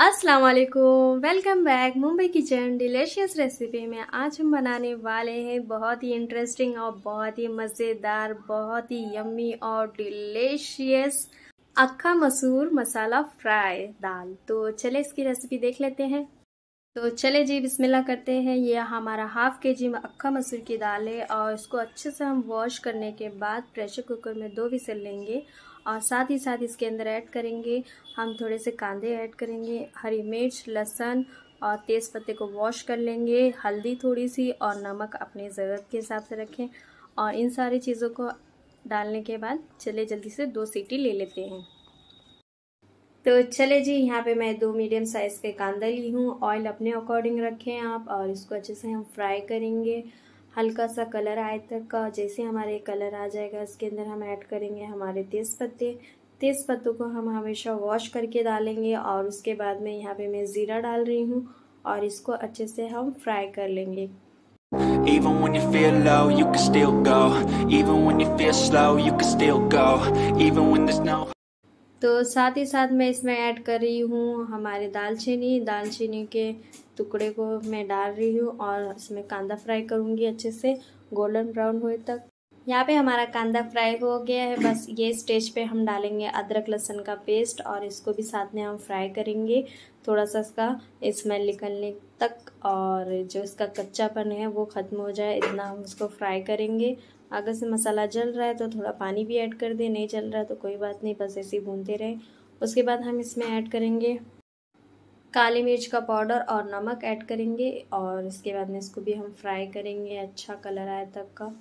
अस्सलाम वालेकुम, welcome back Mumbai kitchen delicious recipe में। आज हम बनाने वाले हैं बहुत ही इंटरेस्टिंग और बहुत ही मज़ेदार, बहुत ही यम्मी और डिलीशियस अक्खा मसूर मसाला फ्राई दाल। तो चले इसकी रेसिपी देख लेते हैं। तो चले जी बिस्मिल्लाह करते हैं। ये हमारा हाफ केजी अक्खा मसूर की दाल है और इसको अच्छे से हम वॉश करने के बाद प्रेशर कुकर में 2 विसल लेंगे और साथ ही साथ इसके अंदर ऐड करेंगे हम थोड़े से कांदे ऐड करेंगे, हरी मिर्च, लहसुन और तेज़ पत्ते को वॉश कर लेंगे, हल्दी थोड़ी सी और नमक अपनी ज़रूरत के हिसाब से रखें। और इन सारी चीज़ों को डालने के बाद चले जल्दी से 2 सीटी ले लेते हैं। तो चले जी, यहाँ पे मैं 2 मीडियम साइज़ के कांदा ली हूँ। ऑयल अपने अकॉर्डिंग रखें आप और इसको अच्छे से हम फ्राई करेंगे हल्का सा कलर आए तक का। जैसे हमारे कलर आ जाएगा इसके अंदर हम ऐड करेंगे हमारे तेज़ पत्तों को हम हमेशा वॉश करके डालेंगे। और उसके बाद में यहाँ पे मैं ज़ीरा डाल रही हूँ और इसको अच्छे से हम फ्राई कर लेंगे। Even when you feel low, you can still go. Even when you feel slow, you can still go. Even when there's no तो साथ ही साथ मैं इसमें ऐड कर रही हूँ हमारे दालचीनी के टुकड़े को मैं डाल रही हूँ और इसमें कांदा फ्राई करूँगी अच्छे से गोल्डन ब्राउन होए तक। यहाँ पे हमारा कांदा फ्राई हो गया है। बस ये स्टेज पे हम डालेंगे अदरक लहसुन का पेस्ट और इसको भी साथ में हम फ्राई करेंगे थोड़ा सा इसका स्मेल निकलने तक और जो इसका कच्चापन है वो ख़त्म हो जाए इतना हम इसको फ्राई करेंगे। अगर से मसाला जल रहा है तो थोड़ा पानी भी ऐड कर दें, नहीं जल रहा है तो कोई बात नहीं, बस ऐसे ही भूनते रहें। उसके बाद हम इसमें ऐड करेंगे काली मिर्च का पाउडर और नमक ऐड करेंगे और इसके बाद में इसको भी हम फ्राई करेंगे अच्छा कलर आए तक का।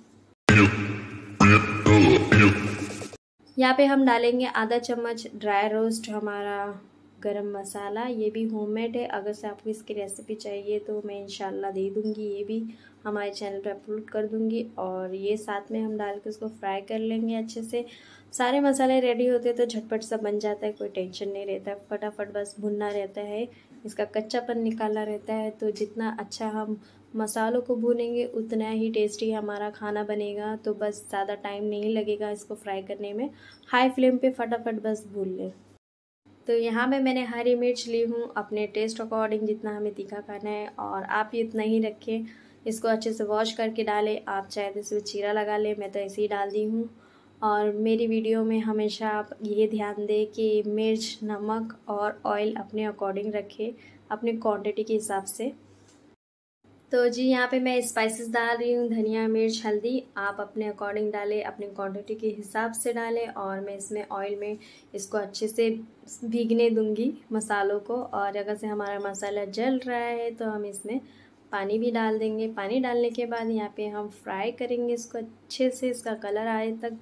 यहाँ पे हम डालेंगे आधा चम्मच ड्राई रोस्ट हमारा गरम मसाला। ये भी होममेड है, अगर से आपको इसकी रेसिपी चाहिए तो मैं इंशाल्लाह दे दूँगी, ये भी हमारे चैनल पे अपलोड कर दूँगी। और ये साथ में हम डाल के उसको फ्राई कर लेंगे अच्छे से। सारे मसाले रेडी होते तो झटपट सब बन जाता है, कोई टेंशन नहीं रहता, फटाफट बस भुनना रहता है, इसका कच्चापन निकालना रहता है। तो जितना अच्छा हम मसालों को भूनेंगे उतना ही टेस्टी हमारा खाना बनेगा। तो बस ज़्यादा टाइम नहीं लगेगा इसको फ्राई करने में, हाई फ्लेम पे फटाफट बस भून लें। तो यहाँ पे मैंने हरी मिर्च ली हूँ अपने टेस्ट अकॉर्डिंग, जितना हमें तीखा खाना है, और आप ये इतना ही रखें। इसको अच्छे से वॉश करके डालें, आप चाहे तो इसमें चीरा लगा लें, मैं तो ऐसे ही डाल दी हूँ। और मेरी वीडियो में हमेशा आप ये ध्यान दें कि मिर्च, नमक और ऑयल अपने अकॉर्डिंग रखें, अपनी क्वांटिटी के हिसाब से। तो जी यहाँ पे मैं स्पाइसेस डाल रही हूँ, धनिया, मिर्च, हल्दी, आप अपने अकॉर्डिंग डालें, अपनी क्वांटिटी के हिसाब से डालें। और मैं इसमें ऑयल में इसको अच्छे से भीगने दूंगी मसालों को। और अगर से हमारा मसाला जल रहा है तो हम इसमें पानी भी डाल देंगे। पानी डालने के बाद यहाँ पे हम फ्राई करेंगे इसको अच्छे से, इसका कलर आए तक।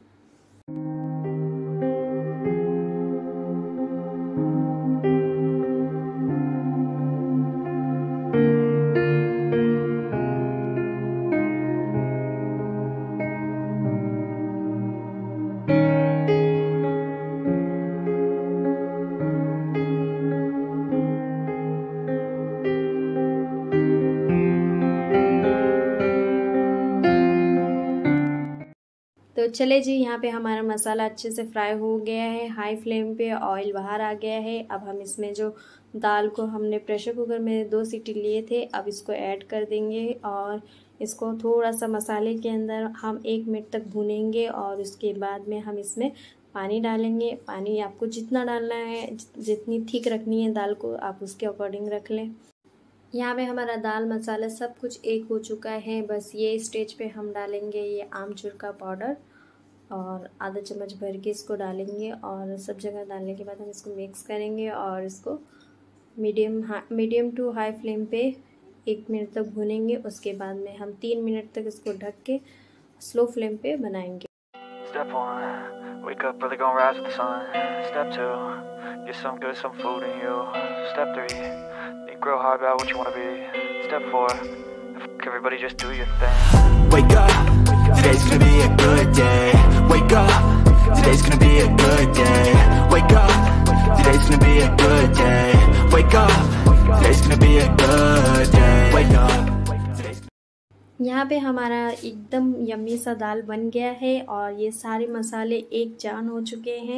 तो चले जी, यहाँ पे हमारा मसाला अच्छे से फ्राई हो गया है, हाई फ्लेम पे ऑयल बाहर आ गया है। अब हम इसमें जो दाल को हमने प्रेशर कुकर में 2 सीटी लिए थे, अब इसको ऐड कर देंगे और इसको थोड़ा सा मसाले के अंदर हम 1 मिनट तक भूनेंगे। और उसके बाद में हम इसमें पानी डालेंगे। पानी आपको जितना डालना है, जितनी थिक रखनी है दाल को, आप उसके अकॉर्डिंग रख लें। यहाँ पे हमारा दाल मसाला सब कुछ एक हो चुका है। बस ये स्टेज पे हम डालेंगे ये आमचूर का पाउडर और आधा चम्मच भर के इसको डालेंगे। और सब जगह डालने के बाद हम इसको मिक्स करेंगे और इसको मीडियम टू हाई फ्लेम पे 1 मिनट तक भूनेंगे। उसके बाद में हम 3 मिनट तक इसको ढक के स्लो फ्लेम पे बनाएंगे। Step 1, wake up early, gonna rise with the sun. Step 2, get some good, some food in you. Step 3, think real hard about what you wanna be. Step 4, everybody just do your thing. Wake up, today's gonna be a good day. Wake up, today's gonna be a good day. Wake up, today's gonna be a good day. Wake up, today's gonna be a good day. Wake up. यहाँ पे हमारा एकदम yummy सा दाल बन गया है और ये सारे मसाले एक जान हो चुके हैं।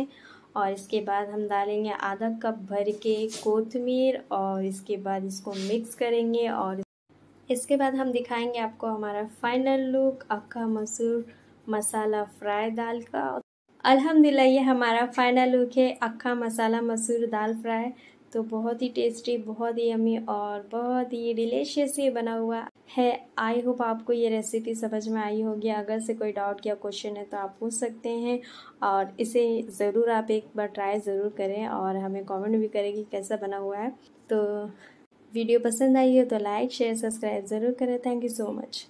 और इसके बाद हम डालेंगे आधा कप भर के कोथिमीर और इसके बाद इसको मिक्स करेंगे। और इसके बाद हम दिखाएंगे आपको हमारा फाइनल लुक अक्खा मसूर मसाला फ्राई दाल का। अल्हम्दुलिल्लाह ये हमारा फाइनल लुक है अक्खा मसाला मसूर दाल फ्राई। तो बहुत ही टेस्टी, बहुत ही यम्मी और बहुत ही डिलीशियस ये बना हुआ है। आई होप आपको ये रेसिपी समझ में आई होगी। अगर से कोई डाउट या क्वेश्चन है तो आप पूछ सकते हैं और इसे ज़रूर आप एक बार ट्राई ज़रूर करें और हमें कमेंट भी करें कि कैसा बना हुआ है। तो वीडियो पसंद आई हो तो लाइक शेयर सब्सक्राइब ज़रूर करें। Thank you so much.